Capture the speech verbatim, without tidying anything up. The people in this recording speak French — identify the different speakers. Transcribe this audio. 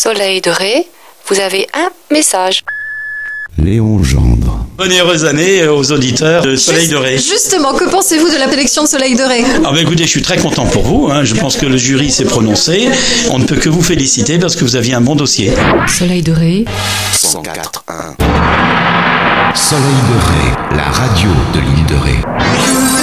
Speaker 1: Soleil de Ré, vous avez un message.
Speaker 2: Léon Gendre.
Speaker 3: Bonne et heureuse année aux auditeurs de Soleil
Speaker 4: Juste,
Speaker 3: de Ré.
Speaker 4: Justement, que pensez-vous de la sélection de Soleil de Ré?
Speaker 3: Ah ben écoutez, je suis très content pour vous. Hein. Je pense que le jury s'est prononcé. On ne peut que vous féliciter parce que vous aviez un bon dossier.
Speaker 1: Soleil de Ré.
Speaker 2: cent quatre point un. Soleil de Ré, la radio de l'île de Ré.